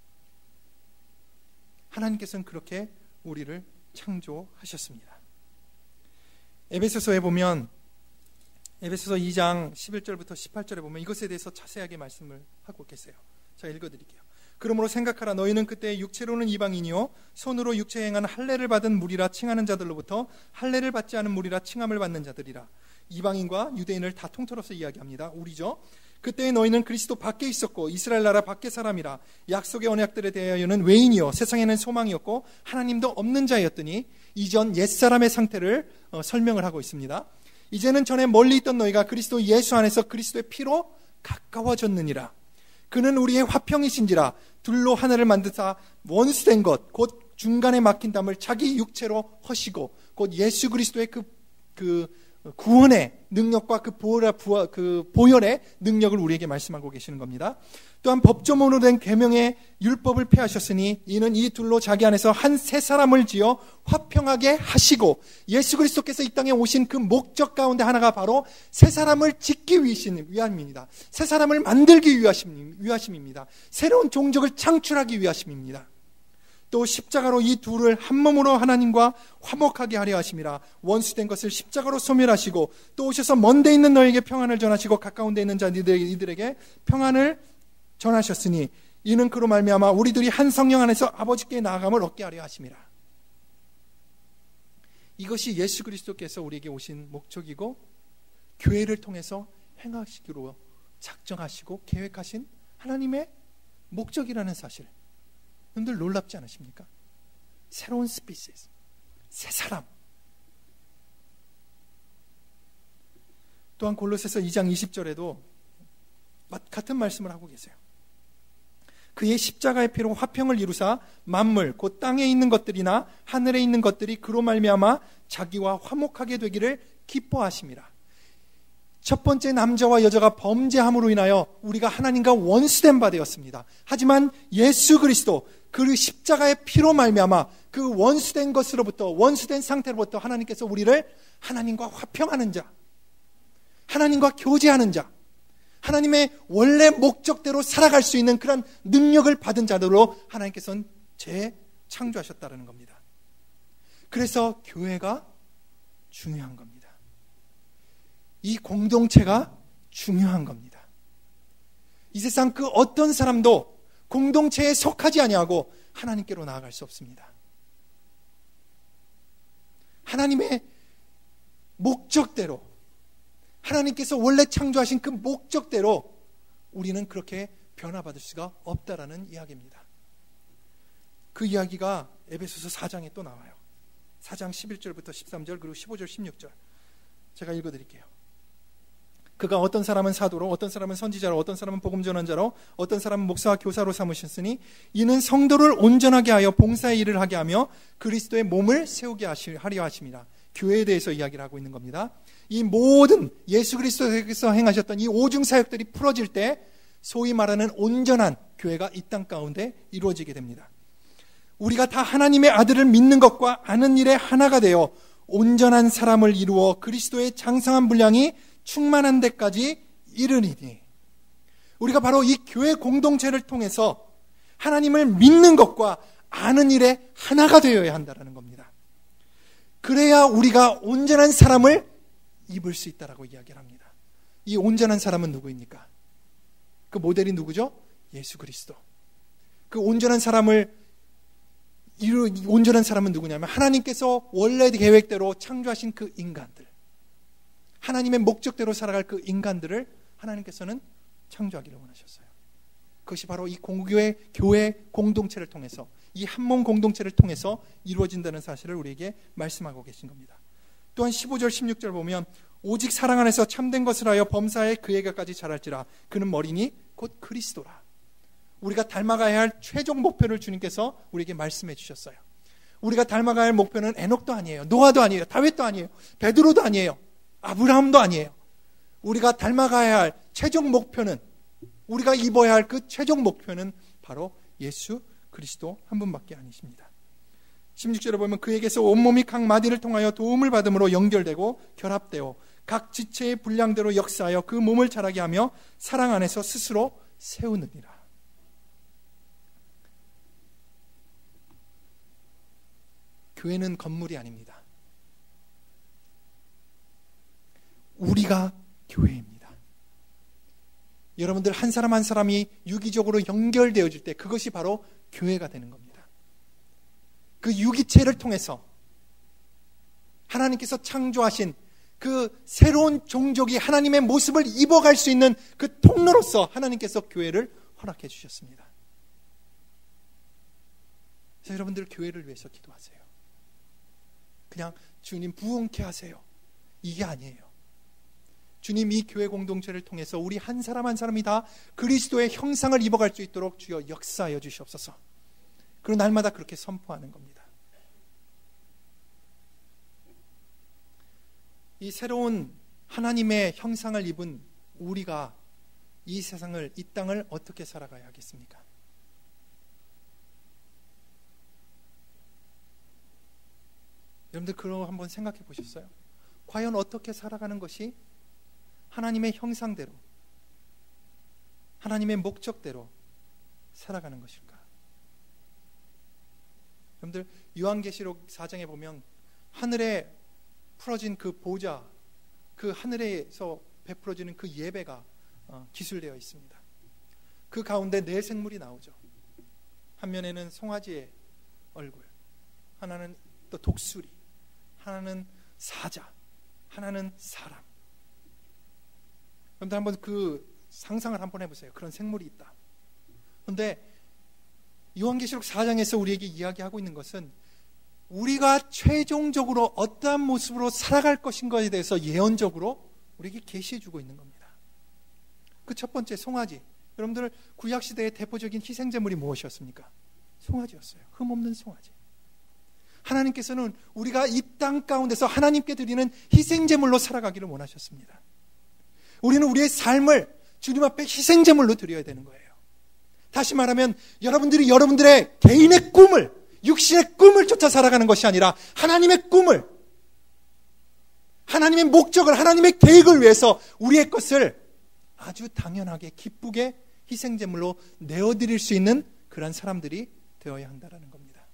하나님께서는 그렇게 우리를 창조하셨습니다. 에베소서에 보면 에베소서 이 장 십일 절부터 십팔 절에 보면 이것에 대해서 자세하게 말씀을 하고 계세요. 제가 읽어드릴게요. 그러므로 생각하라. 너희는 그때 육체로는 이방인이요 손으로 육체에 행한 할례를 받은 무리라 칭하는 자들로부터 할례를 받지 않은 무리라 칭함을 받는 자들이라. 이방인과 유대인을 다 통틀어서 이야기합니다. 우리죠. 그때 너희는 그리스도 밖에 있었고 이스라엘 나라 밖의 사람이라. 약속의 언약들에 대하여는 외인이요 세상에는 소망이었고 하나님도 없는 자였더니 이전 옛사람의 상태를 어, 설명을 하고 있습니다. 이제는 전에 멀리 있던 너희가 그리스도 예수 안에서 그리스도의 피로 가까워졌느니라. 그는 우리의 화평이신지라. 둘로 하나를 만드사 원수된 것 곧 중간에 막힌 담을 자기 육체로 허시고 곧 예수 그리스도의 그, 그 구원의 능력과 그, 보혈, 그 보혈의 능력을 우리에게 말씀하고 계시는 겁니다. 또한 법조문으로 된 계명의 율법을 폐하셨으니 이는 이 둘로 자기 안에서 한 새 사람을 지어 화평하게 하시고 예수 그리스도께서 이 땅에 오신 그 목적 가운데 하나가 바로 새 사람을 짓기 위함입니다. 새 사람을 만들기 위하심입니다. 새로운 종족을 창출하기 위하심입니다. 또 십자가로 이 둘을 한 몸으로 하나님과 화목하게 하려 하심이라. 원수된 것을 십자가로 소멸하시고 또 오셔서 먼데 있는 너에게 평안을 전하시고 가까운 데 있는 자들에게 평안을 전하셨으니 이는 그로 말미암아 우리들이 한 성령 안에서 아버지께 나아감을 얻게 하려 하심이라. 이것이 예수 그리스도께서 우리에게 오신 목적이고 교회를 통해서 행하시기로 작정하시고 계획하신 하나님의 목적이라는 사실, 여러분들 놀랍지 않으십니까? 새로운 스피시스, 새 사람. 또한 골로새서 이 장 이십 절에도 같은 말씀을 하고 계세요. 그의 십자가의 피로 화평을 이루사 만물 곧 땅에 있는 것들이나 하늘에 있는 것들이 그로 말미암아 자기와 화목하게 되기를 기뻐하심이라. 첫 번째, 남자와 여자가 범죄함으로 인하여 우리가 하나님과 원수된 바 되었습니다. 하지만 예수 그리스도 그 십자가의 피로 말미암아 그 원수된 것으로부터, 원수된 상태로부터 하나님께서 우리를 하나님과 화평하는 자, 하나님과 교제하는 자, 하나님의 원래 목적대로 살아갈 수 있는 그런 능력을 받은 자들로 하나님께서는 재창조하셨다는 겁니다. 그래서 교회가 중요한 겁니다. 이 공동체가 중요한 겁니다. 이 세상 그 어떤 사람도 공동체에 속하지 아니하고 하나님께로 나아갈 수 없습니다. 하나님의 목적대로, 하나님께서 원래 창조하신 그 목적대로 우리는 그렇게 변화받을 수가 없다라는 이야기입니다. 그 이야기가 에베소서 사 장에 또 나와요. 사 장 십일 절부터 십삼 절 그리고 십오 절 십육 절 제가 읽어드릴게요. 그가 어떤 사람은 사도로, 어떤 사람은 선지자로, 어떤 사람은 복음 전환자로, 어떤 사람은 목사와 교사로 삼으셨으니 이는 성도를 온전하게 하여 봉사의 일을 하게 하며 그리스도의 몸을 세우게 하려 하심이라. 교회에 대해서 이야기를 하고 있는 겁니다. 이 모든 예수 그리스도께서 행하셨던 이 오중 사역들이 풀어질 때 소위 말하는 온전한 교회가 이 땅 가운데 이루어지게 됩니다. 우리가 다 하나님의 아들을 믿는 것과 아는 일에 하나가 되어 온전한 사람을 이루어 그리스도의 장성한 분량이 충만한 데까지 이르리니, 우리가 바로 이 교회 공동체를 통해서 하나님을 믿는 것과 아는 일에 하나가 되어야 한다는 겁니다. 그래야 우리가 온전한 사람을 입을 수 있다라고 이야기를 합니다. 이 온전한 사람은 누구입니까? 그 모델이 누구죠? 예수 그리스도. 그 온전한 사람을 이루, 온전한 사람은 누구냐면 하나님께서 원래 계획대로 창조하신 그 인간들, 하나님의 목적대로 살아갈 그 인간들을 하나님께서는 창조하기를 원하셨어요. 그것이 바로 이 공교회, 교회 공동체를 통해서, 이 한몸 공동체를 통해서 이루어진다는 사실을 우리에게 말씀하고 계신 겁니다. 또한 십오 절 십육 절 보면 오직 사랑 안에서 참된 것을 하여 범사에 그에게까지 자랄지라. 그는 머리니 곧 그리스도라. 우리가 닮아가야 할 최종 목표를 주님께서 우리에게 말씀해 주셨어요. 우리가 닮아가야 할 목표는 에녹도 아니에요, 노아도 아니에요, 다윗도 아니에요, 베드로도 아니에요, 아브라함도 아니에요. 우리가 닮아가야 할 최종 목표는, 우리가 입어야 할 그 최종 목표는 바로 예수 그리스도 한 분밖에 아니십니다. 십육 절에 보면 그에게서 온몸이 각 마디를 통하여 도움을 받음으로 연결되고 결합되어 각 지체의 분량대로 역사하여 그 몸을 자라게 하며 사랑 안에서 스스로 세우느니라. 교회는 건물이 아닙니다. 우리가 교회입니다. 여러분들 한 사람 한 사람이 유기적으로 연결되어질 때 그것이 바로 교회가 되는 겁니다. 그 유기체를 통해서 하나님께서 창조하신 그 새로운 종족이 하나님의 모습을 입어갈 수 있는 그 통로로서 하나님께서 교회를 허락해 주셨습니다. 그래서 여러분들 교회를 위해서 기도하세요. 그냥 주님 부흥케 하세요. 이게 아니에요. 주님 이 교회 공동체를 통해서 우리 한 사람 한 사람이 다 그리스도의 형상을 입어갈 수 있도록 주여 역사하여 주시옵소서. 그리고 날마다 그렇게 선포하는 겁니다. 이 새로운 하나님의 형상을 입은 우리가 이 세상을, 이 땅을 어떻게 살아가야 하겠습니까? 여러분들 그런 거 한번 생각해 보셨어요? 과연 어떻게 살아가는 것이 하나님의 형상대로, 하나님의 목적대로 살아가는 것일까? 여러분들 요한계시록 사 장에 보면 하늘에 풀어진 그 보좌, 그 하늘에서 베풀어지는 그 예배가 기술되어 있습니다. 그 가운데 네 생물이 나오죠. 한 면에는 송아지의 얼굴, 하나는 또 독수리, 하나는 사자, 하나는 사람. 여러분들 한번 그 상상을 한번 해보세요. 그런 생물이 있다. 그런데 요한계시록 사 장에서 우리에게 이야기하고 있는 것은 우리가 최종적으로 어떠한 모습으로 살아갈 것인 것에 대해서 예언적으로 우리에게 계시해주고 있는 겁니다. 그 첫 번째 송아지. 여러분들 구약시대의 대표적인 희생제물이 무엇이었습니까? 송아지였어요. 흠없는 송아지. 하나님께서는 우리가 이 땅 가운데서 하나님께 드리는 희생제물로 살아가기를 원하셨습니다. 우리는 우리의 삶을 주님 앞에 희생제물로 드려야 되는 거예요. 다시 말하면 여러분들이 여러분들의 개인의 꿈을, 육신의 꿈을 쫓아 살아가는 것이 아니라 하나님의 꿈을, 하나님의 목적을, 하나님의 계획을 위해서 우리의 것을 아주 당연하게 기쁘게 희생제물로 내어드릴 수 있는 그런 사람들이 되어야 한다는 겁니다.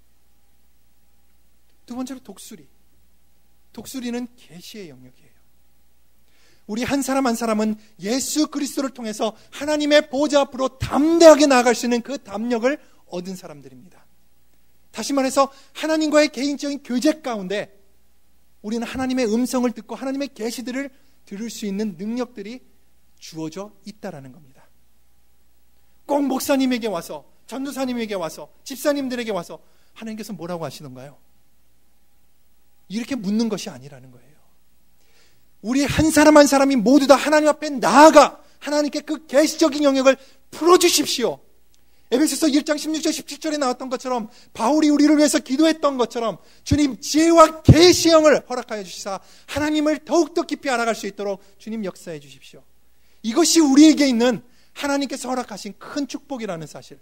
두 번째로 독수리. 독수리는 계시의 영역이에요. 우리 한 사람 한 사람은 예수 그리스도를 통해서 하나님의 보좌 앞으로 담대하게 나아갈 수 있는 그 담력을 얻은 사람들입니다. 다시 말해서 하나님과의 개인적인 교제 가운데 우리는 하나님의 음성을 듣고 하나님의 계시들을 들을 수 있는 능력들이 주어져 있다라는 겁니다. 꼭 목사님에게 와서, 전도사님에게 와서, 집사님들에게 와서 하나님께서 뭐라고 하시던가요? 이렇게 묻는 것이 아니라는 거예요. 우리 한 사람 한 사람이 모두 다 하나님 앞에 나아가 하나님께 그 계시적인 영역을 풀어주십시오. 에베소서 일 장 십육 절 십칠 절에 나왔던 것처럼 바울이 우리를 위해서 기도했던 것처럼 주님 지혜와 계시의 영을 허락하여 주시사 하나님을 더욱더 깊이 알아갈 수 있도록 주님 역사해 주십시오. 이것이 우리에게 있는 하나님께서 허락하신 큰 축복이라는 사실.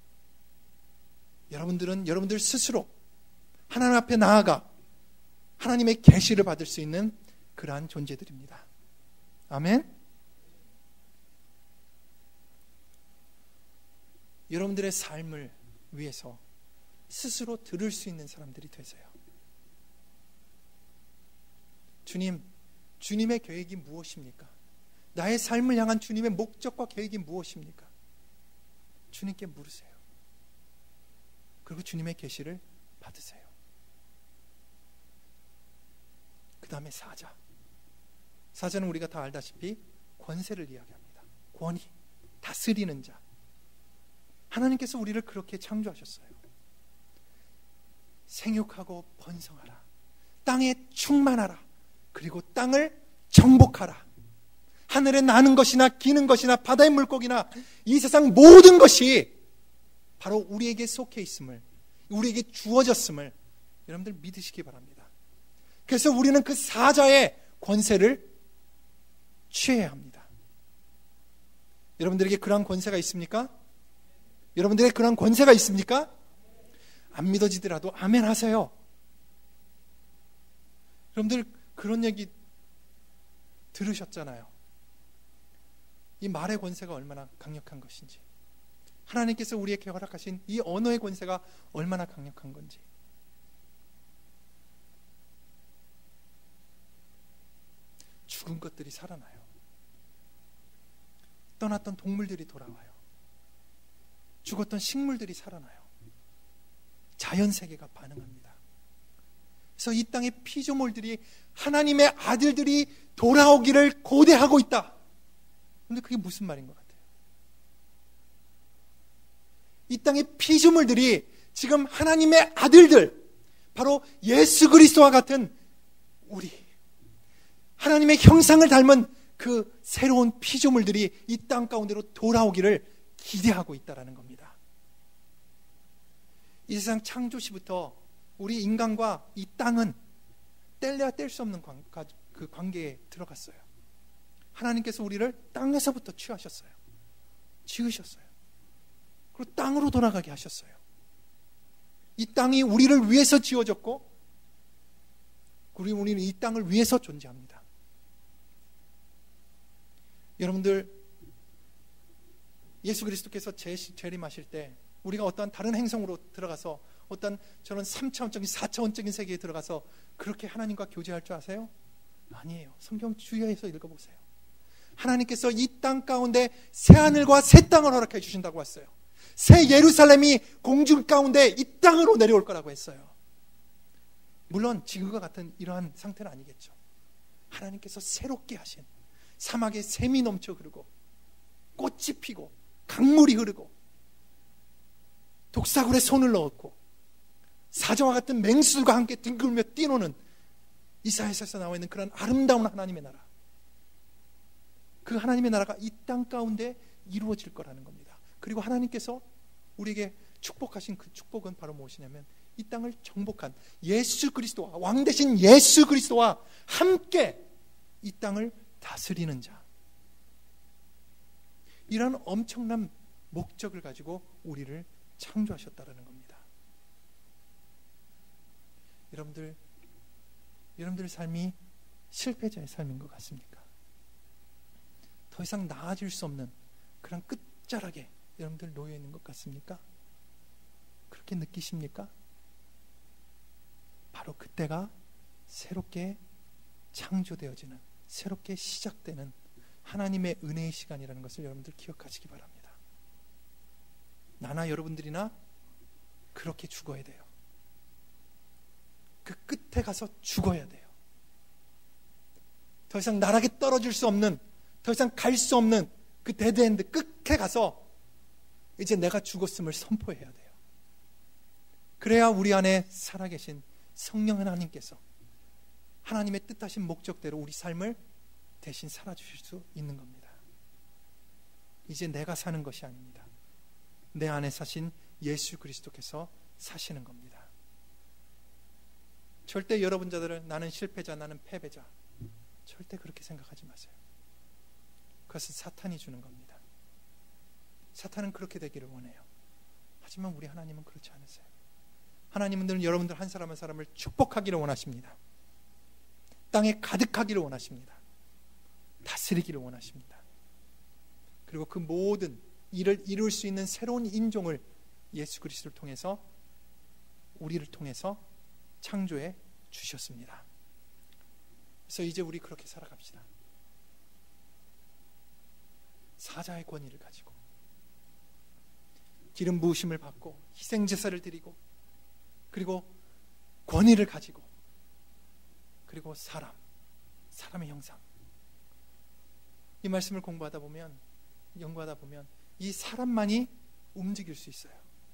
여러분들은 여러분들 스스로 하나님 앞에 나아가 하나님의 계시를 받을 수 있는 그러한 존재들입니다. 아멘. 여러분들의 삶을 위해서 스스로 들을 수 있는 사람들이 되세요. 주님, 주님의 계획이 무엇입니까? 나의 삶을 향한 주님의 목적과 계획이 무엇입니까? 주님께 물으세요. 그리고 주님의 계시를 받으세요. 그 다음에 사자. 사자는 우리가 다 알다시피 권세를 이야기합니다. 권위, 다스리는 자. 하나님께서 우리를 그렇게 창조하셨어요. 생육하고 번성하라. 땅에 충만하라. 그리고 땅을 정복하라. 하늘에 나는 것이나 기는 것이나 바다의 물고기나 이 세상 모든 것이 바로 우리에게 속해 있음을, 우리에게 주어졌음을 여러분들 믿으시기 바랍니다. 그래서 우리는 그 사자의 권세를 취해야 합니다. 여러분들에게 그러한 권세가 있습니까? 여러분들에게 그러한 권세가 있습니까? 안 믿어지더라도 아멘 하세요. 여러분들 그런 얘기 들으셨잖아요. 이 말의 권세가 얼마나 강력한 것인지, 하나님께서 우리에게 허락하신 이 언어의 권세가 얼마나 강력한 건지. 죽은 것들이 살아나요. 떠났던 동물들이 돌아와요. 죽었던 식물들이 살아나요. 자연세계가 반응합니다. 그래서 이 땅의 피조물들이 하나님의 아들들이 돌아오기를 고대하고 있다. 그런데 그게 무슨 말인 것 같아요? 이 땅의 피조물들이 지금 하나님의 아들들, 바로 예수 그리스도와 같은 우리, 하나님의 형상을 닮은 그 새로운 피조물들이 이 땅 가운데로 돌아오기를 기대하고 있다는 겁니다. 이 세상 창조 시부터 우리 인간과 이 땅은 뗄래야 뗄 수 없는 관, 그 관계에 들어갔어요. 하나님께서 우리를 땅에서부터 취하셨어요. 지으셨어요. 그리고 땅으로 돌아가게 하셨어요. 이 땅이 우리를 위해서 지어졌고 우리, 우리는 이 땅을 위해서 존재합니다. 여러분들, 예수 그리스도께서 재, 재림하실 때 우리가 어떠한 다른 행성으로 들어가서 어떤 저런 삼 차원적인 사 차원적인 세계에 들어가서 그렇게 하나님과 교제할 줄 아세요? 아니에요. 성경 주의해서 읽어보세요. 하나님께서 이 땅 가운데 새하늘과 새 땅을 허락해 주신다고 했어요. 새 예루살렘이 공중 가운데 이 땅으로 내려올 거라고 했어요. 물론 지금과 같은 이러한 상태는 아니겠죠. 하나님께서 새롭게 하신, 사막에 샘이 넘쳐 흐르고 꽃이 피고 강물이 흐르고 독사굴에 손을 넣었고 사자와 같은 맹수들과 함께 뒹굴며 뛰노는 이사야서에서 나와 있는 그런 아름다운 하나님의 나라, 그 하나님의 나라가 이 땅 가운데 이루어질 거라는 겁니다. 그리고 하나님께서 우리에게 축복하신 그 축복은 바로 무엇이냐면 이 땅을 정복한 예수 그리스도와, 왕 대신 예수 그리스도와 함께 이 땅을 다스리는 자, 이런 엄청난 목적을 가지고 우리를 창조하셨다는 겁니다. 여러분들, 여러분들의 삶이 실패자의 삶인 것 같습니까? 더 이상 나아질 수 없는 그런 끝자락에 여러분들 놓여 있는 것 같습니까? 그렇게 느끼십니까? 바로 그때가 새롭게 창조되어지는, 새롭게 시작되는 하나님의 은혜의 시간이라는 것을 여러분들 기억하시기 바랍니다. 나나 여러분들이나 그렇게 죽어야 돼요. 그 끝에 가서 죽어야 돼요. 더 이상 나락에 떨어질 수 없는, 더 이상 갈 수 없는 그 데드엔드 끝에 가서 이제 내가 죽었음을 선포해야 돼요. 그래야 우리 안에 살아계신 성령 하나님께서 하나님의 뜻하신 목적대로 우리 삶을 대신 살아주실 수 있는 겁니다. 이제 내가 사는 것이 아닙니다. 내 안에 사신 예수 그리스도께서 사시는 겁니다. 절대 여러분 자들을 나는 실패자, 나는 패배자, 절대 그렇게 생각하지 마세요. 그것은 사탄이 주는 겁니다. 사탄은 그렇게 되기를 원해요. 하지만 우리 하나님은 그렇지 않으세요. 하나님은 여러분들 한 사람 한 사람을 축복하기를 원하십니다. 땅에 가득하기를 원하십니다. 다스리기를 원하십니다. 그리고 그 모든 일을 이룰 수 있는 새로운 인종을 예수 그리스도를 통해서, 우리를 통해서 창조해 주셨습니다. 그래서 이제 우리 그렇게 살아갑시다. 사자의 권위를 가지고 기름 부으심을 받고 희생제사를 드리고 그리고 권위를 가지고 그리고 사람, 사람의 형상, 이 말씀을 공부하다 보면, 연구하다 보면 이 사람만이 움직일 수 있어요.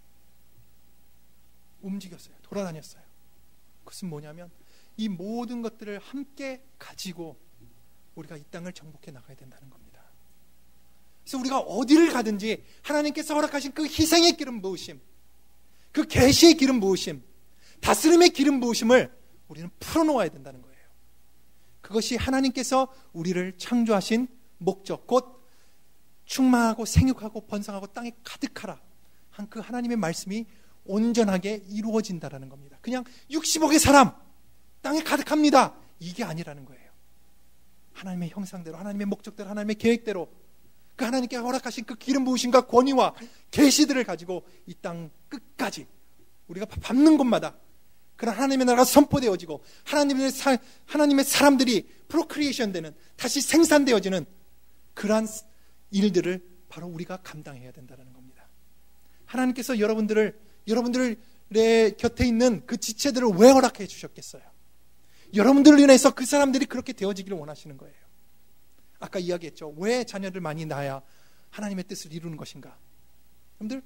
움직였어요. 돌아다녔어요. 그것은 뭐냐면 이 모든 것들을 함께 가지고 우리가 이 땅을 정복해 나가야 된다는 겁니다. 그래서 우리가 어디를 가든지 하나님께서 허락하신 그 희생의 기름 부으심, 그 계시의 기름 부으심, 다스림의 기름 부으심을 우리는 풀어놓아야 된다는 거예요. 그것이 하나님께서 우리를 창조하신 목적, 곧 충만하고 생육하고 번성하고 땅에 가득하라 한 그 하나님의 말씀이 온전하게 이루어진다라는 겁니다. 그냥 육십억의 사람 땅에 가득합니다, 이게 아니라는 거예요. 하나님의 형상대로, 하나님의 목적대로, 하나님의 계획대로 그 하나님께 허락하신 그 기름 부으심과 권위와 계시들을 가지고 이 땅 끝까지 우리가 밟는 곳마다 그런 하나님의 나라가 선포되어지고 하나님의, 사, 하나님의 사람들이 프로크리에이션 되는, 다시 생산되어지는 그러한 일들을 바로 우리가 감당해야 된다는 겁니다. 하나님께서 여러분들을 여러분들의 곁에 있는 그 지체들을 왜 허락해 주셨겠어요? 여러분들로 인해서 그 사람들이 그렇게 되어지기를 원하시는 거예요. 아까 이야기했죠. 왜 자녀를 많이 낳아야 하나님의 뜻을 이루는 것인가? 여러분들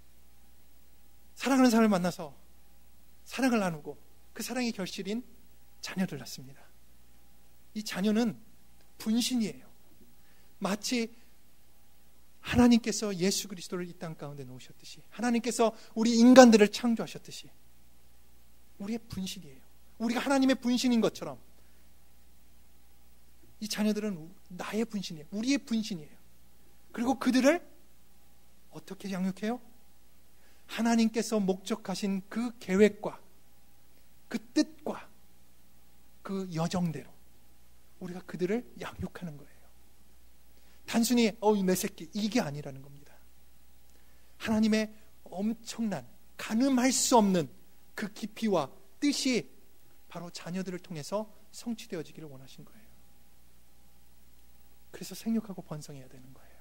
사랑하는 사람을 만나서 사랑을 나누고 그 사랑의 결실인 자녀를 낳습니다. 이 자녀는 분신이에요. 마치 하나님께서 예수 그리스도를 이 땅 가운데 놓으셨듯이, 하나님께서 우리 인간들을 창조하셨듯이 우리의 분신이에요. 우리가 하나님의 분신인 것처럼 이 자녀들은 나의 분신이에요. 우리의 분신이에요. 그리고 그들을 어떻게 양육해요? 하나님께서 목적하신 그 계획과 그 뜻과 그 여정대로 우리가 그들을 양육하는 거예요. 단순히 어우 내 새끼 이게 아니라는 겁니다. 하나님의 엄청난 가늠할 수 없는 그 깊이와 뜻이 바로 자녀들을 통해서 성취되어지기를 원하신 거예요. 그래서 생육하고 번성해야 되는 거예요.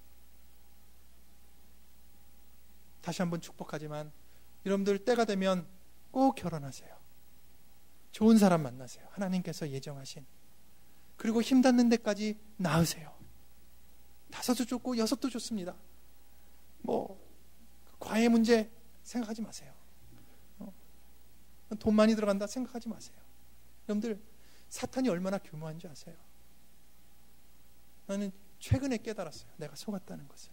다시 한번 축복하지만 여러분들 때가 되면 꼭 결혼하세요. 좋은 사람 만나세요. 하나님께서 예정하신. 그리고 힘 닿는 데까지 낳으세요. 다섯도 좋고 여섯도 좋습니다. 뭐 과외 문제 생각하지 마세요. 어? 돈 많이 들어간다 생각하지 마세요. 여러분들 사탄이 얼마나 교묘한지 아세요? 나는 최근에 깨달았어요. 내가 속았다는 것을.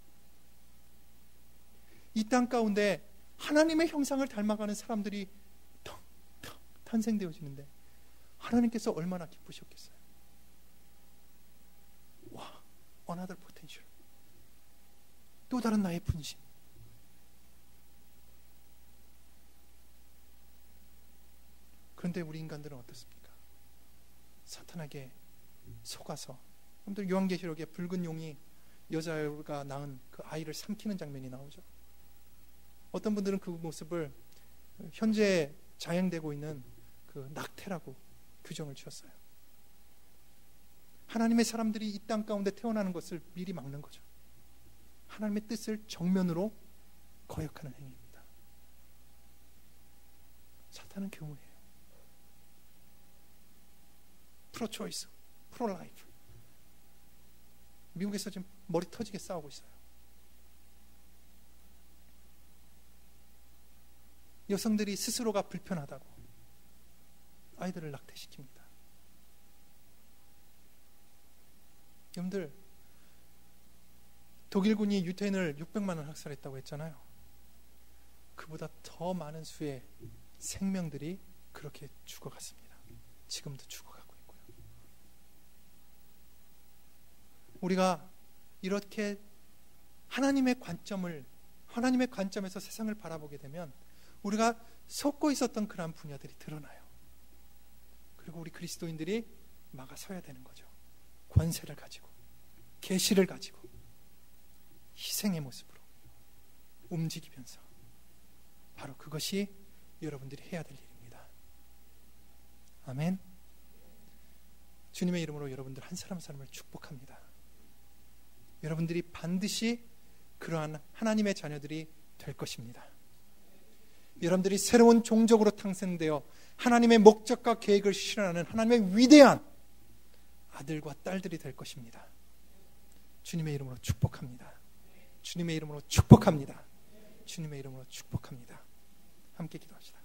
이 땅 가운데 하나님의 형상을 닮아가는 사람들이 텅텅 탄생되어지는데 하나님께서 얼마나 기쁘셨겠어요. 와, another potential. 또 다른 나의 분신. 그런데 우리 인간들은 어떻습니까? 사탄에게 속아서, 여러분들 요한계시록에 붉은 용이 여자가 낳은 그 아이를 삼키는 장면이 나오죠. 어떤 분들은 그 모습을 현재 자행되고 있는 그 낙태라고 규정을 지었어요. 하나님의 사람들이 이 땅 가운데 태어나는 것을 미리 막는 거죠. 하나님의 뜻을 정면으로 거역하는 행위입니다. 사탄은 교무해요. 프로초이스, 프로라이프. 미국에서 지금 머리 터지게 싸우고 있어요. 여성들이 스스로가 불편하다고 아이들을 낙태시킵니다. 여러분들, 독일군이 유태인을 육백만 원 학살했다고 했잖아요. 그보다 더 많은 수의 생명들이 그렇게 죽어갔습니다. 지금도 죽어가고 있고요. 우리가 이렇게 하나님의 관점을, 하나님의 관점에서 세상을 바라보게 되면 우리가 속고 있었던 그러한 분야들이 드러나요. 그리고 우리 그리스도인들이 막아서야 되는 거죠. 권세를 가지고, 계시를 가지고, 희생의 모습으로 움직이면서. 바로 그것이 여러분들이 해야 될 일입니다. 아멘. 주님의 이름으로 여러분들 한 사람 한 사람을 축복합니다. 여러분들이 반드시 그러한 하나님의 자녀들이 될 것입니다. 여러분들이 새로운 종족으로 탄생되어 하나님의 목적과 계획을 실현하는 하나님의 위대한 아들과 딸들이 될 것입니다. 주님의 이름으로 축복합니다. 주님의 이름으로 축복합니다. 주님의 이름으로 축복합니다. 함께 기도합시다.